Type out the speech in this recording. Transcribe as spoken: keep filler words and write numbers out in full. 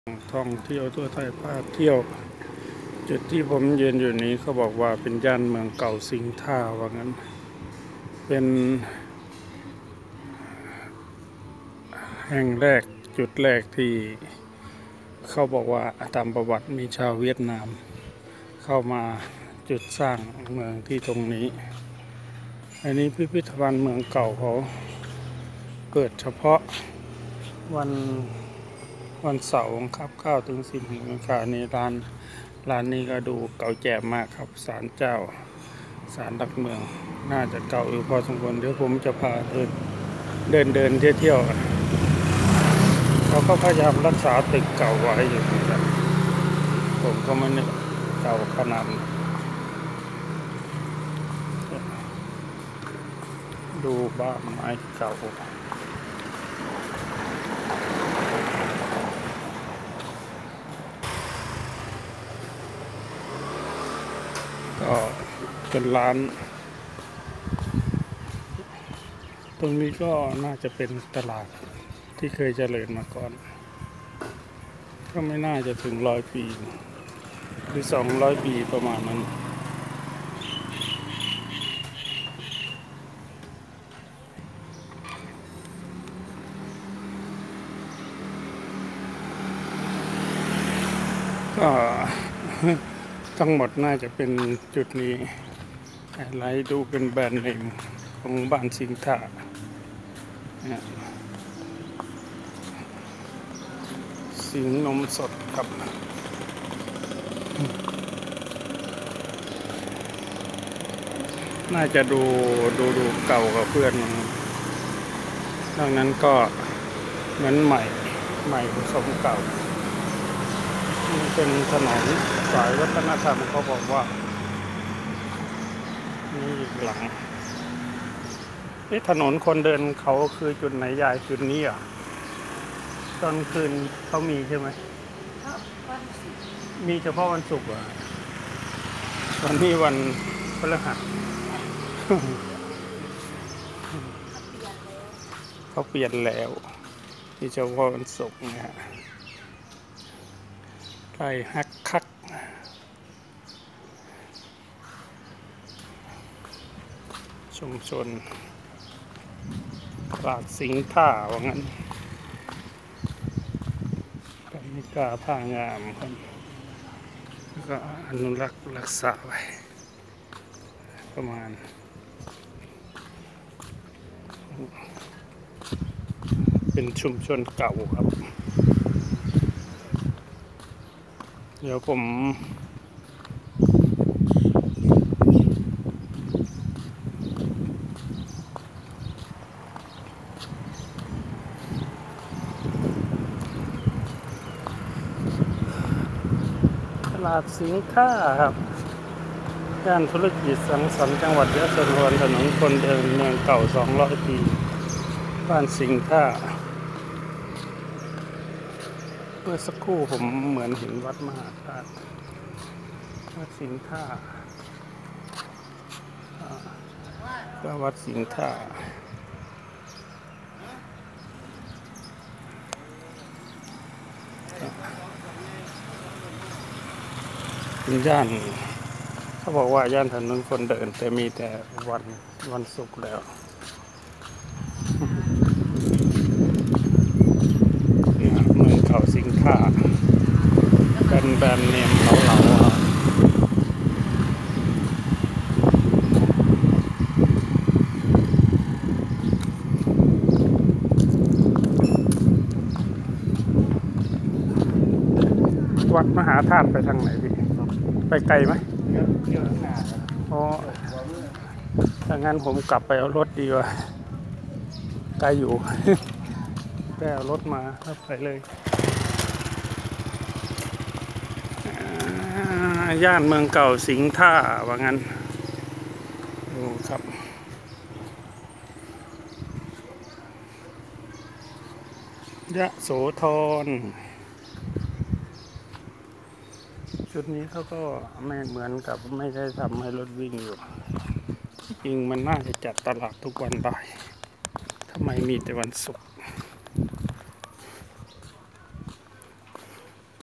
ท่องเที่ยวทั่วไทยพาเที่ยวจุดที่ผมยืนอยู่นี้เขาบอกว่าเป็นย่านเมืองเก่าสิงห์ท่าว่างั้นเป็นแห่งแรกจุดแรกที่เขาบอกว่าตามประวัติมีชาวเวียดนามเข้ามาจุดสร้างเมืองที่ตรงนี้อันนี้พิพิธภัณฑ์เมืองเก่าเขาเปิดเฉพาะวันวันเสาร์ครับเก้าถึงสิบนาฬิกาในร้านร้านนี้ก็ดูเก่าแก่มากครับศาลเจ้าศาลหลักเมืองน่าจะเก่าอยู่พอสมควรเดี๋ยวผมจะพาเดินเดินเดินเที่ยวเที่ยวเขาก็พยายามรักษาตึกเก่าไว้อยู่นะครับผมก็ไม่ได้เก่าขนาดดูบ้านไม้เก่าก็เป็นร้านตรงนี้ก็น่าจะเป็นตลาดที่เคยเจริญมาก่อนก็ไม่น่าจะถึงร้อยปีหรือสองร้อยปีประมาณนั้นก็ทั้งหมดน่าจะเป็นจุดนี้ไลท์ดูเป็นแบรนด์เนมของบ้านสิงห์ท่าสิงห์นมสดครับน่าจะดูดูดูเก่ากับเพื่อนดังนั้นก็เหมือนใหม่ใหม่ผสมเก่าเป็นถนนสายวัฒนธรรมเขาบอกว่านี่อีกหลังนี่ถนนคนเดินเขาคือจุดไหนยายจุดนี้อ่ะตอนคืนเขามีใช่ไหมมีเฉพาะวันศุกร์อ่ะวันนี้วันพฤหัสเขาเปลี่ยนแล้วมีเฉพาะวันศุกร์เนี่ยไก่ฮักคักชุมชนตลาดสิงห์ท่าว่างั้นกานิกาผ้างามครับก็อนุรักษ์รักษาไว้ประมาณเป็นชุมชนเก่าครับเดี๋ยวผมตลาดสิงห์ท่าครับย่านธุรกิจสังสรรค์จังหวัดยะโสธรถนนคนเดินเมืองเก่าสองร้อยปีบ้านสิงห์ท่าเมื่อสักครู่ผมเหมือนเห็นวัดมหาธาตุวัดสิงห์ท่าก็วัดสิงห์ท่าเป็นย่านเขาบอกว่าย่านถนนคนเดินแต่มีแต่วันวันศุกร์แล้วเมืองเก่าสิงห์ท่าเป็นแบรนด์เนมเหลาๆวัดมหาธาตุไปทางไหนพี่ไปไกลไหมเยอะหนาอ๋อถ้างั้นผมกลับไปเอารถดีกว่าไกลอยู่ไปเอารถมาแล้วไปเลยย่านเมืองเก่าสิงห์ท่าว่างั้นดูครับยะโสธรจุดนี้เขาก็ไม่เหมือนกับไม่ได้ทำให้รถวิ่งอยู่จริงมันน่าจะจัดตลาดทุกวันได้ทำไมมีแต่วันศุกร์